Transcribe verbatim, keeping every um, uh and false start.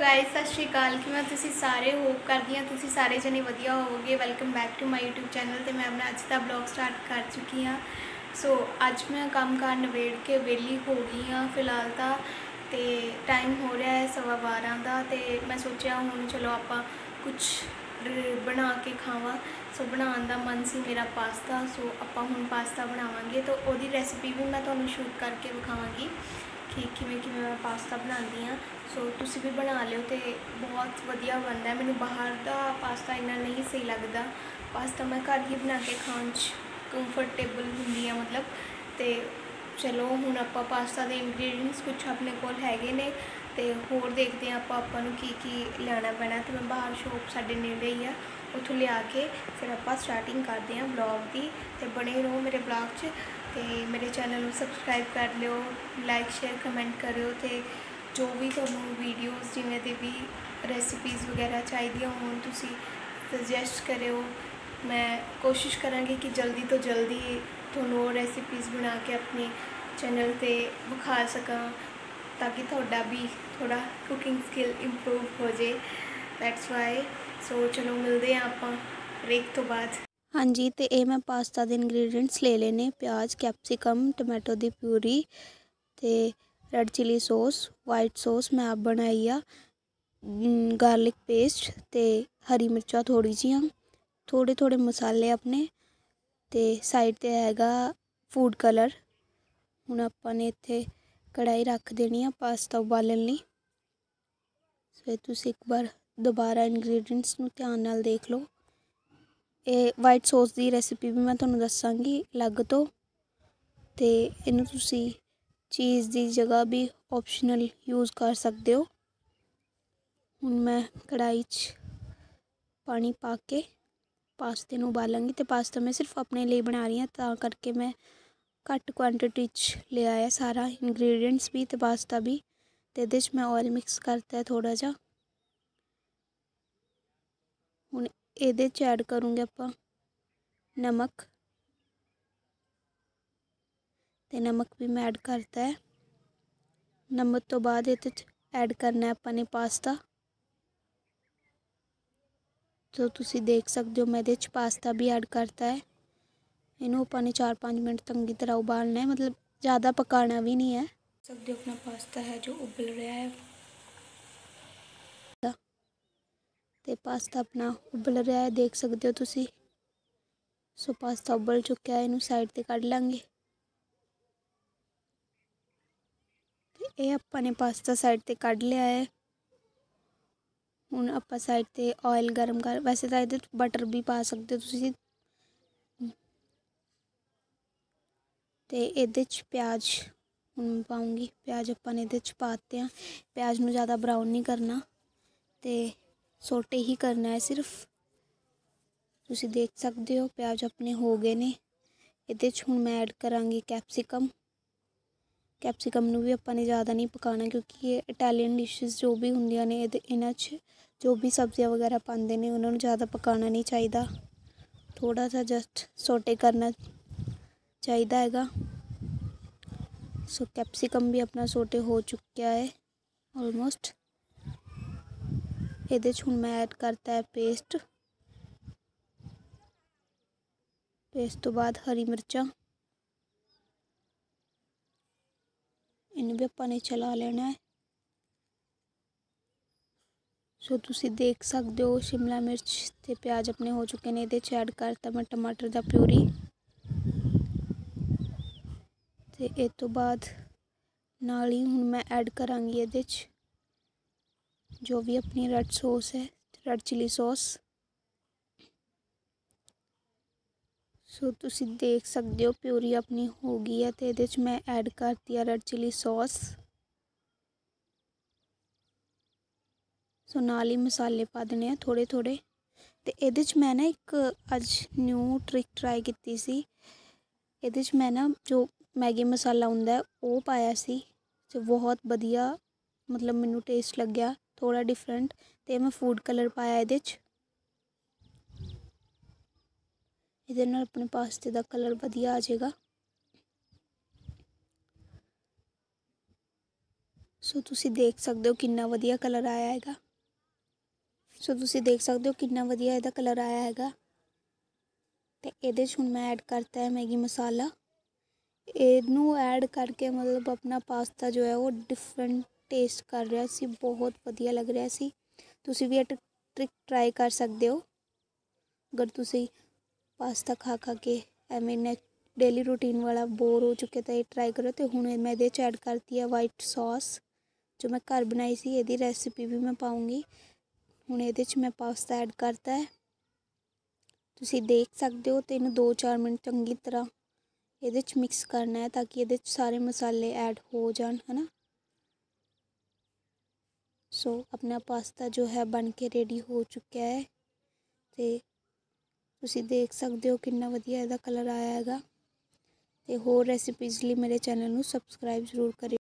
Guys सत श्री अकाल किवें तुसीं सारे होप करदी हां तुसीं सारे जने वधिया होवोगे। Welcome back to my YouTube channel. तो मैं अपना अज का ब्लॉग स्टार्ट कर चुकी हाँ। सो अज मैं काम कार नवेड़ के वेली हो गई हाँ फिलहाल तो ते टाइम हो रहा है सवा बारह का। तो मैं सोचा हूँ चलो आप कुछ बना के खावा। सो बनाने का मन से मेरा पास्ता। सो आप हूँ पास्ता बनावांगे तो वो रेसिपी भी मैं तुहानूं शूट करके विखावांगी कि किवें किवें मैं पास्ता बनाती हाँ। सो तुसीं भी बना लियो तो बहुत वधिया बनता है। मैनूं बाहर का पास्ता इन्ना नहीं सही लगता। पास्ता मैं घर ही बना के खाण कंफर्टेबल हुंदी हाँ मतलब। तो चलो हुण आपां पास्ता के इंग्रीडिएंट्स कुछ अपने कोल हैगे ने ते होर देखते हैं आप आपां नूं की की लियाना पैना। तो मैं बाहर शॉप साडे नेड़े ही आ उत्थों लिया के फिर आप स्टार्टिंग करते हैं ब्लॉग की। तो बने रहो मेरे ब्लॉग च ते मेरे चैनल को सबसक्राइब कर लियो, लाइक शेयर कमेंट करियो। तो जो भी तुहानूं वीडियोज़ जिवें दे भी रेसिपीज़ वगैरह चाहिए होण तुसीं सजैसट करियो। मैं कोशिश करांगी कि जल्दी तो जल्दी तुहानूं वो रेसिपीज़ बना के अपने चैनल ते विखा सकां ताकि तुहाडा भी थोड़ा कुकिंग स्किल इंप्रूव हो जाए। That's why. सो चलो मिलते हैं आपां ब्रेक तो बाद। हाँ जी, तो ये मैं पास्ता के इंग्रीडिएंट्स ले लेने प्याज कैप्सिकम टमाटो की प्यूरी तो red chilli sauce white sauce मैं आप बनाई आ गार्लिक पेस्ट तो हरी मिर्चा थोड़ी जियां थोड़े थोड़े मसाले अपने तो साइड ते हैगा फूड कलर। हुण आपां ने इत्थे कढ़ाई रख देनी आ पास्ता उबालण लई। सो तुसीं एक बार दोबारा इंग्रीडिएंट्स नूं ध्यान नाल देख लो। ये वाइट सॉस की रेसिपी भी मैं तुहानूं दसांगी अलग तो तो इनू तुसी चीज़ की जगह भी ऑप्शनल यूज़ कर सकते हो। हुण मैं कढ़ाई च पानी पा के पास्ते नूं उबालांगी। तो पास्ता मैं सिर्फ अपने लिए बना रही हूँ तां करके मैं घट क्वांटिटी च लिया है सारा इंग्रीडिएंट्स भी तो पास्ता भी। तो इहदे च मैं ऑयल मिक्स करता है थोड़ा जा। हुण इहदे च ऐड करूँगे आपां नमक तो नमक भी मैं ऐड करता है। नमक तो बाद इहदे च ऐड करना है आपां ने पास्ता। तो तुसी देख सकते हो मैं इहदे च पास्ता भी ऐड करता है। इनू आपां ने चार पाँच मिनट चंगी तरह उबालना है मतलब ज़्यादा पकाना भी नहीं है। सकते हो अपना पास्ता है जो उबल रहा है। तो पास्ता अपना उबल रहा है देख सकते हो तुसी। सो पास्ता उबल चुका है इनू साइड ते कढ़ लांगे। ये आपां ने पास्ता साइड ते कढ़ लिया है। हुण आपां साइड ते ऑयल गर्म कर वैसे तो इहदे बटर भी पा सकते हो तुसी। तो इहदे च प्याज हुण पाऊँगी प्याज आपां ने इहदे च पाते हैं। प्याज नूं ज़्यादा ब्राउन नहीं करना तो सोटे ही करना है सिर्फ। तुसी देख सकते हो प्याज अपने हो गए ने। इहदे च हुण मैं ऐड करांगी कैप्सिकम। कैप्सिकम नूं भी आपां ने ज़्यादा नहीं पकाना क्योंकि ये इटैलीअन डिशिज जो भी हुंदियां ने इन्हां च जो भी सब्जियां वगैरह पाते हैं उन्होंने ज़्यादा पकाना नहीं चाहिए। थोड़ा सा जस्ट सोटे करना चाहिए हैगा। सो कैप्सिकम भी अपना सोटे हो चुका है ऑलमोस्ट। इहदे च हुण मैं ऐड करता है पेस्ट। पेस्ट तो बाद हरी मिर्चा इन्हें भी आपां ने चला लेना है। सो तुसी देख सकते हो शिमला मिर्च ते प्याज अपने हो चुके हैं। इहदे च ऐड करता मैं टमाटर दा प्यूरी ते इस तो बाद नाल ही हुण मैं ऐड करांगी इहदे च जो भी अपनी रेड सॉस है रेड चिली सॉस। सो तुसी देख सकते हो प्यूरी अपनी हो गई है तो इहदे च मैं ऐड करती है रेड चिली सॉस। सो नाल ही मसाले पा देने हैं थोड़े थोड़े। तो इहदे च मैं ना एक अज न्यू ट्रिक ट्राई की सी। इहदे च मैं ना जो मैगी मसाला हुंदा है वो पाया सी जो बहुत वधिया मतलब मैनू टेस्ट लग्या थोड़ा डिफरेंट। तो मैं फूड कलर पाया इहदे च। इहदे नाल अपने पास्ते का कलर वधिया आ जाएगा। ਸੋ ਤੁਸੀਂ ਦੇਖ ਸਕਦੇ ਹੋ ਕਿੰਨਾ ਵਧੀਆ ਕਲਰ ਆਇਆ ਹੈਗਾ। ਸੋ ਤੁਸੀਂ ਦੇਖ ਸਕਦੇ ਹੋ ਕਿੰਨਾ ਵਧੀਆ ਇਹਦਾ ਕਲਰ ਆਇਆ ਹੈਗਾ। ਤੇ ਇਹਦੇ 'ਚ ਹੁਣ ਮੈਂ ਐਡ ਕਰਤਾ ਹੈ ਮੈਗੀ ਮਸਾਲਾ। ਇਹਨੂੰ ਐਡ ਕਰਕੇ ਮਤਲਬ ਆਪਣਾ ਪਾਸਤਾ ਜੋ ਹੈ ਉਹ ਡਿਫਰੈਂਟ ਟੇਸਟ ਕਰ ਰਿਹਾ ਸੀ, ਬਹੁਤ ਵਧੀਆ ਲੱਗ ਰਿਹਾ ਸੀ। ਤੁਸੀਂ ਵੀ ਇਹ ਟ੍ਰਿਕ ਟਰਾਈ ਕਰ ਸਕਦੇ ਹੋ ਅਗਰ ਤੁਸੀਂ ਪਾਸਤਾ ਖਾ ਖਾ ਕੇ ਐਵੇਂ ਨੇ ਡੇਲੀ ਰੂਟੀਨ ਵਾਲਾ ਬੋਰ ਹੋ ਚੁੱਕੇ ਤਾਂ ਇਹ ਟਰਾਈ ਕਰੋ। ਤੇ ਹੁਣ ਮੈਂ ਇਹਦੇ 'ਚ ਐਡ ਕਰਤੀ ਹੈ ਵਾਈਟ ਸੌਸ ਜੋ ਮੈਂ ਘਰ ਬਣਾਈ ਸੀ। ਇਹਦੀ ਰੈਸਿਪੀ ਵੀ ਮੈਂ ਪਾਊਂਗੀ। ਹੁਣ ਇਹਦੇ 'ਚ ਮੈਂ ਪਾਸਤਾ ਐਡ ਕਰਤਾ ਹੈ, ਤੁਸੀਂ ਦੇਖ ਸਕਦੇ ਹੋ। ਤੇ ਇਹਨੂੰ ਦੋ ਚਾਰ ਮਿੰਟ ਚੰਗੀ ਤਰ੍ਹਾਂ ਇਹਦੇ 'ਚ ਮਿਕਸ ਕਰਨਾ ਹੈ ਤਾਂ ਕਿ ਇਹਦੇ 'ਚ ਸਾਰੇ ਮਸਾਲੇ ਐਡ ਹੋ ਜਾਣ, ਹੈ ਨਾ। ਸੋ ਆਪਣਾ ਪਾਸਤਾ ਜੋ ਹੈ ਬਣ ਕੇ ਰੈਡੀ ਹੋ ਚੁੱਕਿਆ ਹੈ ਤੇ ਤੁਸੀਂ ਦੇਖ ਸਕਦੇ ਹੋ ਕਿੰਨਾ ਵਧੀਆ ਇਹਦਾ ਕਲਰ ਆਇਆ ਹੈਗਾ। ਤੇ ਹੋਰ ਰੈਸਿਪੀਜ਼ ਲਈ ਮੇਰੇ ਚੈਨਲ ਨੂੰ ਸਬਸਕ੍ਰਾਈਬ ਜ਼ਰੂਰ ਕਰਿਓ।